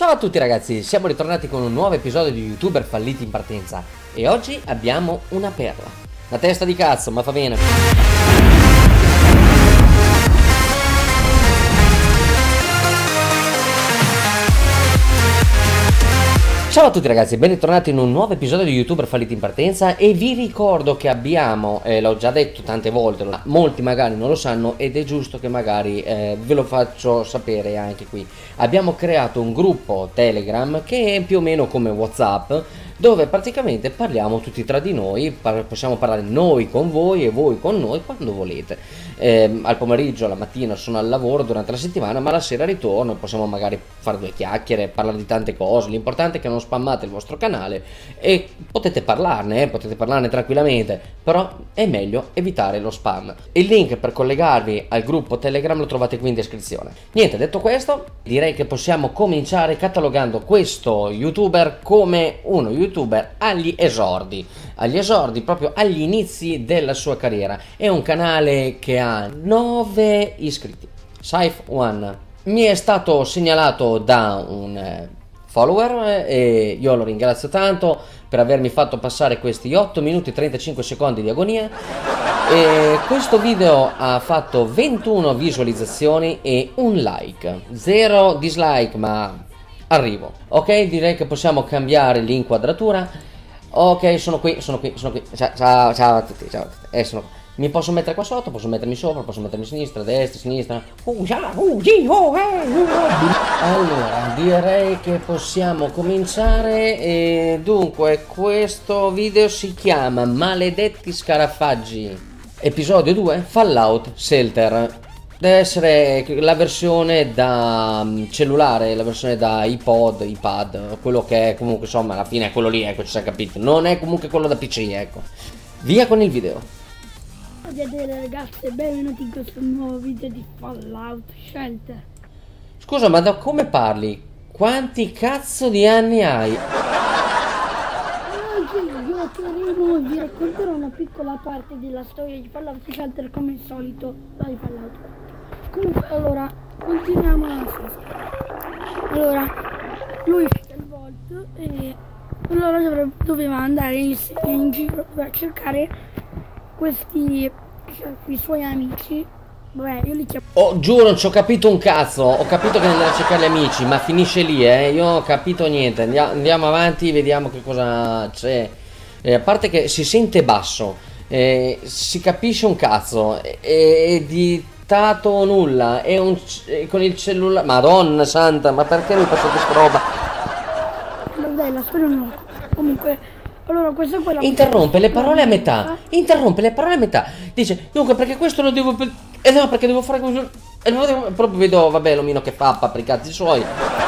Ciao a tutti ragazzi, siamo ritornati con un nuovo episodio di YouTuber falliti in partenza e oggi abbiamo una perla. La testa di cazzo, ma fa bene. Ciao a tutti ragazzi, ben rittornati in un nuovo episodio di YouTuber falliti in partenza e vi ricordo che abbiamo, l'ho già detto tante volte, molti magari non lo sanno ed è giusto che magari ve lo faccio sapere anche qui. Abbiamo creato un gruppo Telegram che è più o meno come WhatsApp, dove praticamente parliamo tutti tra di noi, possiamo parlare noi con voi e voi con noi quando volete. Al pomeriggio, la mattina sono al lavoro durante la settimana, ma la sera ritorno, possiamo magari fare due chiacchiere, parlare di tante cose. L'importante è che non spammate il vostro canale e potete parlarne tranquillamente, però è meglio evitare lo spam. Il link per collegarvi al gruppo Telegram lo trovate qui in descrizione. Niente, detto questo, direi che possiamo cominciare catalogando questo YouTuber come uno YouTuber agli esordi, proprio agli inizi della sua carriera. È un canale che ha 9 iscritti, Saif1. Mi è stato segnalato da un follower e io lo ringrazio tanto per avermi fatto passare questi 8 minuti e 35 secondi di agonia. E questo video ha fatto 21 visualizzazioni e un like, 0 dislike, ma arrivo. Ok, direi che possiamo cambiare l'inquadratura. Ok, sono qui. Ciao a tutti, sono qui. Mi posso mettere qua sotto, posso mettermi sopra, posso mettermi a sinistra, a destra, a sinistra. Allora, direi che possiamo cominciare. E dunque, questo video si chiama Maledetti Scarafaggi. Episodio 2, Fallout Shelter. Deve essere la versione da cellulare, la versione da iPad, quello che è comunque, insomma, alla fine è quello lì, ecco, ci si è capito. Non è comunque quello da PC, ecco. Via con il video. Buongiorno ragazzi e benvenuti in questo nuovo video di Fallout Shelter. Scusa, ma da come parli? Quanti cazzo di anni hai? Io vi racconterò una piccola parte della storia di Fallout Shelter come al solito di Fallout. Comunque, allora, continuiamo la storia. Allora, lui fica il Vault e allora doveva andare in giro per cercare i suoi amici. Vabbè, io li chiamo. Oh, giuro, non ci ho capito un cazzo. Ho capito che andrà a cercare gli amici, ma finisce lì, Io non ho capito niente. Andiamo avanti, vediamo che cosa c'è. A parte che si sente basso, si capisce un cazzo, è editato nulla, con il cellulare. Madonna santa, ma perché mi passa questa roba? Vabbè, la storia no. Comunque. Allora, questa è quella. Interrompe le parole a metà. Dice, dunque, perché questo lo devo. No, perché devo fare così. Proprio vedo, vabbè, l'omino che fa per i cazzi suoi.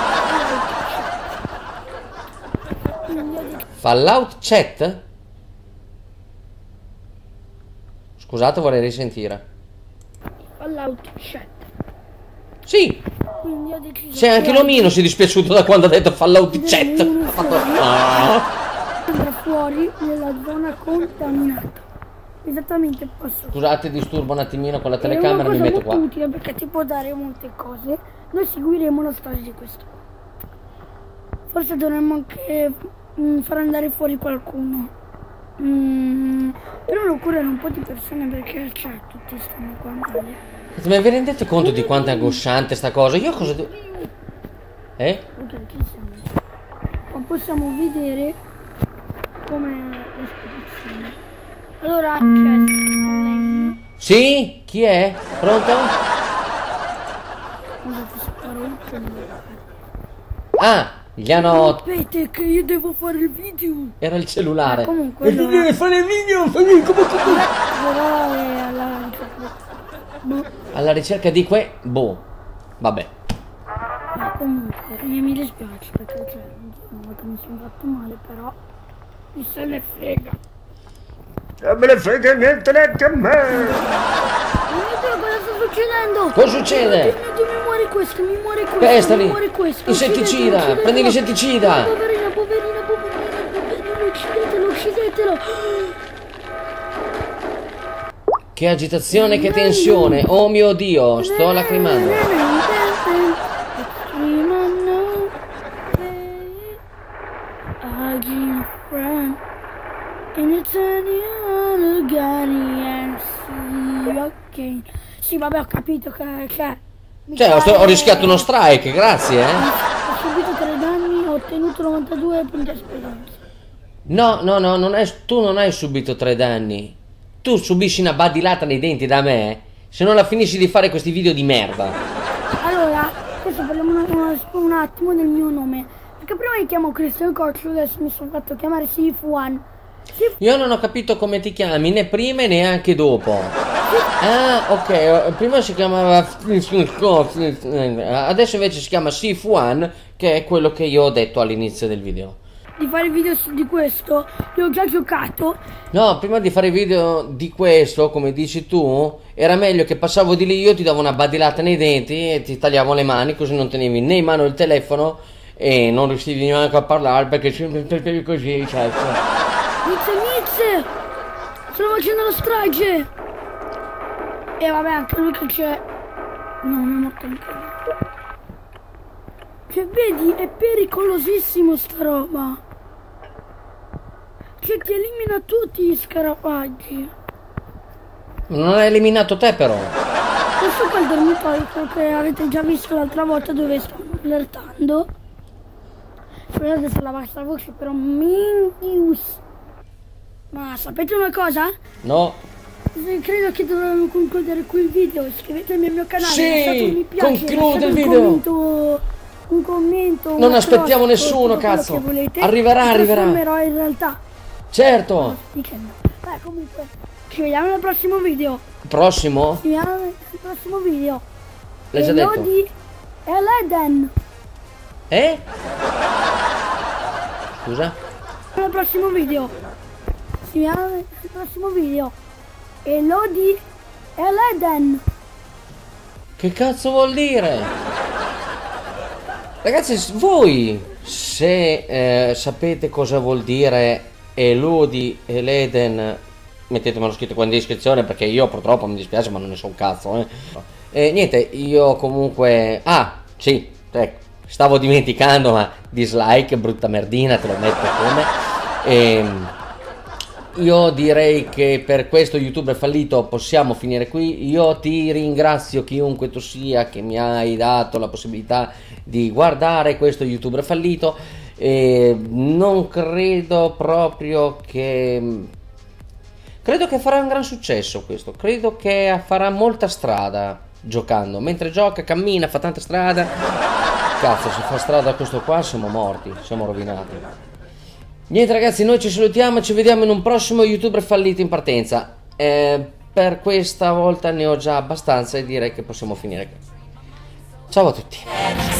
Fallout Chat? Scusate, vorrei risentire. Fallout Chat. Sì. Quindi ho deciso. Se anche l'omino si è dispiaciuto da quando ha detto Fallout Chat. Sembra fuori nella zona contaminata. Esattamente, posso. Scusate, disturbo un attimino con la telecamera, mi metto qua. È utile perché ti può dare molte cose. Noi seguiremo la storia di questo. Forse dovremmo anche far andare fuori qualcuno. Però non curare un po' di persone perché tutti stanno qua male. Ma vi rendete conto di quanto è angosciante sta cosa? Io cosa devo. Ok, ci siamo. Ma possiamo vedere come l'espedizione. Allora c'è. Sì? Chi è? Pronto? Ah, gli hanno. Aspetta che io devo fare il video. Era il cellulare. Comunque allora. Devi fare il video. Alla ricerca di boh. Vabbè. Ma comunque mi dispiace perché mi sono fatto male, però mi se ne frega. Non me ne frega niente neanche a me. Cosa sta succedendo? Cosa succede? Mi muore questo, Pestali. mi muore questo. Insetticida, prendi l'insetticida. Poverino, uccidetelo. Che agitazione, che tensione. Oh mio Dio, sto lacrimando. And it's ok. Sì, vabbè, ho capito che Cioè, ho rischiato uno strike, grazie, Ho subito 3 danni, ho ottenuto 92 punti esperienza. No, tu non hai subito 3 danni. Tu subisci una badilata nei denti da me, se non la finisci di fare questi video di merda. Allora, adesso parliamo un attimo del mio nome. Perché prima mi chiamo Christian Coach, adesso mi sono fatto chiamare Sif1. Io non ho capito come ti chiami, né prima e neanche dopo. Ah, ok, prima si chiamava adesso invece si chiama Sif1, che è quello che io ho detto all'inizio del video. Di fare video di questo, io ho già giocato. No, prima di fare video di questo, come dici tu, era meglio che passavo di lì, io ti davo una badilata nei denti e ti tagliavo le mani, così non tenevi né in mano il telefono e non riuscivi neanche a parlare perché sempre così, certo. Mitz, sto facendo la strage. E vabbè, anche lui che c'è. No, non è morto anche lui. Cioè, vedi, è pericolosissimo sta roba. Cioè, ti elimina tutti gli scarafaggi. Non hai eliminato te però. Questo qua è il dormitorio, quello che avete già visto l'altra volta dove sto allertando. Scusate se la bassa voce, però Mingius. Ma sapete una cosa? No. Credo che dovremmo concludere qui il video. Iscrivetevi al mio canale, lasciate un mi Sì, piace, conclude il lasciate video. un commento. Non un aspettiamo acrostifo, nessuno, tutto quello cazzo. che volete. Arriverà. Trasformerò in realtà. Certo. Dicendo. Beh, comunque, ci vediamo nel prossimo video. Prossimo? Ci vediamo nel prossimo video. L'hai già detto. Di Eleden. Scusa? Nel prossimo video. Ci vediamo nel prossimo video. Elodie Eleden. Che cazzo vuol dire? Ragazzi, voi se sapete cosa vuol dire Elodie Eleden, mettetemelo scritto qua in descrizione, perché io purtroppo mi dispiace ma non ne so un cazzo. Niente, io comunque... Ah, sì, ecco, stavo dimenticando, ma dislike, brutta merdina, te lo metto come. Io direi che per questo YouTuber fallito possiamo finire qui. Io ti ringrazio, chiunque tu sia, che mi hai dato la possibilità di guardare questo YouTuber fallito. Non credo proprio che... Credo che farà un gran successo questo. Credo che farà molta strada giocando. Mentre gioca, cammina, fa tanta strada. Cazzo, se fa strada questo qua siamo morti, siamo rovinati. Niente ragazzi, noi ci salutiamo e ci vediamo in un prossimo YouTuber fallito in partenza. Per questa volta ne ho già abbastanza e direi che possiamo finire qui. Ciao a tutti.